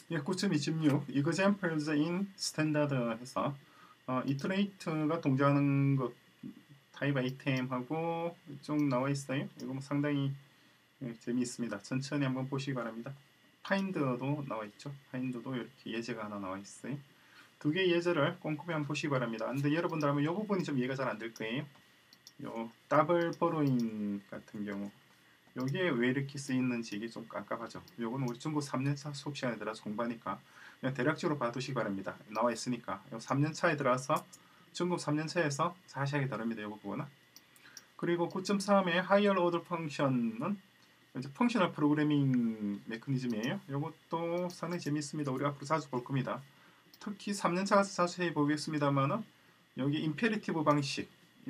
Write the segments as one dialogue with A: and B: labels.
A: 예, 9.26 examples in standard 해서 iterate가 동작하는 것 타입 아이템하고 쭉 나와 있어요. 이거 뭐 상당히 재미있습니다. 천천히 한번 보시기 바랍니다. find도 나와 있죠. find도 이렇게 예제가 하나 나와 있어요. 두 개의 예제를 꼼꼼히 한번 보시기 바랍니다. 근데 여러분들 하면 이 부분이 좀 이해가 잘 안 될 거예요. 요 더블 포로잉 같은 경우 여기에 왜 이렇게 쓰이는지 이게 좀 깜깜하죠. 요거는 우리 중국 3년차 수업 시간에 들어서 공부하니까 그냥 대략적으로 봐두시기 바랍니다. 나와 있으니까 요 3년차에 들어서 중국 3년차에서 자세하게 다룹니다. 요 부분은. 그리고 9.3의 higher order function은 이제 펑셔널 프로그래밍 메커니즘이에요. 이것도 상당히 재미있습니다. 우리 앞으로 자주 볼 겁니다. 특히 3년차 가서 자세히 보겠습니다만은 여기 임페리티브 방식,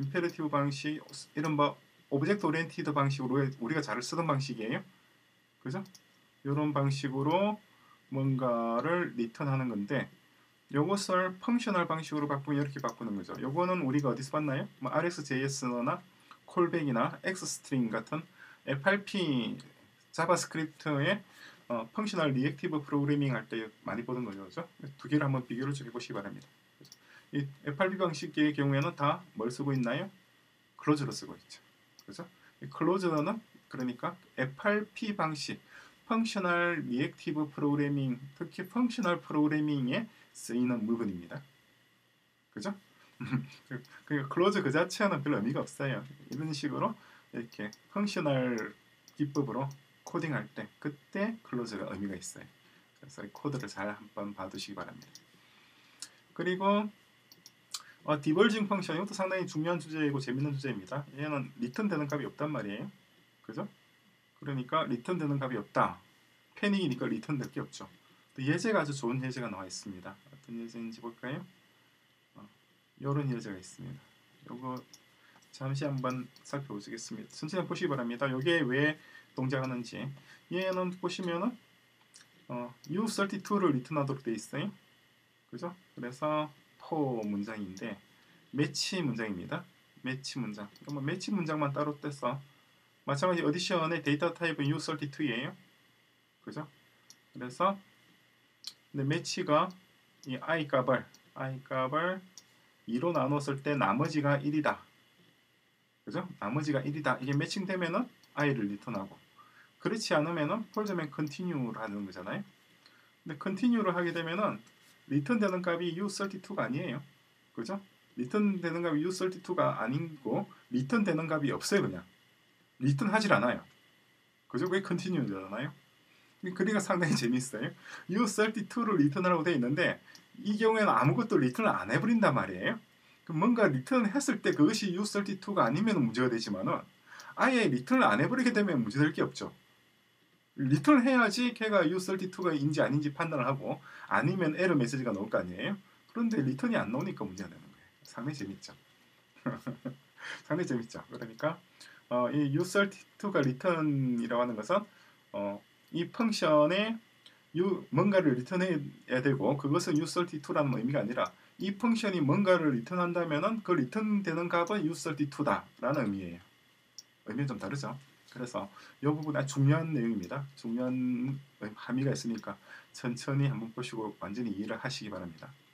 A: 이른바 오브젝트 오리엔티드 방식으로 우리가 잘 쓰던 방식이에요. 그죠? 이런 방식으로 뭔가를 리턴하는 건데 요것을 펑셔널 방식으로 바꾸면 이렇게 바꾸는 거죠. 요거는 우리가 어디서 봤나요? 뭐 RxJS나 콜백이나 X스트링 같은 FRP 자바스크립트의 펑셔널 리액티브 프로그래밍 할 때 많이 보던 거죠. 그죠? 두 개를 한번 비교를 좀 해보시기 바랍니다. 이 FRP 방식의 경우에는 다 뭘 쓰고 있나요? 클로즈로 쓰고 있죠. 그죠? 이 클로즈는 그러니까 FRP 방식, 펑셔널 리액티브 프로그래밍, 특히 펑셔널 프로그래밍에 쓰이는 물건입니다. 그죠? 그러니까 클로즈 그 자체는 별 의미가 없어요. 이런 식으로 이렇게 펑셔널 기법으로 코딩할 때 그때 클로즈가 의미가 있어요. 그래서 코드를 잘 한번 봐두시기 바랍니다. 그리고 디벌징 펑션 이것도 상당히 중요한 주제이고 재밌는 주제입니다. 얘는 리턴 되는 값이 없단 말이에요. 그죠? 그러니까 리턴 되는 값이 없다. 패닉이니까 리턴 될 게 없죠. 또 예제가 아주 좋은 예제가 나와 있습니다. 어떤 예제인지 볼까요? 이런 예제가 있습니다. 요거 잠시 한번 살펴보시겠습니다. 천천히 보시기 바랍니다. 이게 왜 동작하는지. 얘는 보시면은 U32를 리턴하도록 되어 있어요. 그죠? 그래서 for 문장인데 매치 문장입니다. 매치 문장. 그러면 매치 문장만 따로 떼서 마찬가지 어디션의 데이터 타입은 U32예요. 그죠? 그래서 근데 매치가 이 i 값을 2로 나눴을 때 나머지가 1이다. 그죠? 나머지가 1이다. 이게 매칭되면은 i를 리턴하고 그렇지 않으면은 폴드맨 컨티뉴를 하는 거잖아요. 근데 컨티뉴를 하게 되면은 리턴되는 값이 U32가 아니에요. 그죠? 리턴되는 값이 U32가 아니고 리턴되는 값이 없어요. 그냥 리턴하질 않아요. 그죠? 그게 컨티뉴잖아요. 그러니까 상당히 재밌어요. U32를 리턴하라고 되어 있는데 이 경우에는 아무것도 리턴을 안 해버린단 말이에요. 뭔가 리턴을 했을 때 그것이 U32가 아니면 문제가 되지만은 아예 리턴을 안 해버리게 되면 문제될 게 없죠. 리턴을 해야지 걔가 U32가 인지 아닌지 판단을 하고 아니면 에러 메시지가 나올 거 아니에요. 그런데 리턴이 안 나오니까 문제가 되는 거예요. 상당히 재밌죠. 상당히 재밌죠. 그러니까 이 U32가 리턴이라고 하는 것은 이 펑션에 뭔가를 리턴해야 되고 그것은 U32라는 의미가 아니라 이 펑션이 뭔가를 리턴한다면은 그 리턴되는 값은 U32다라는 의미예요. 의미는 좀 다르죠. 그래서 이 부분 아주 중요한 내용입니다. 중요한 함의가 있으니까 천천히 한번 보시고 완전히 이해를 하시기 바랍니다.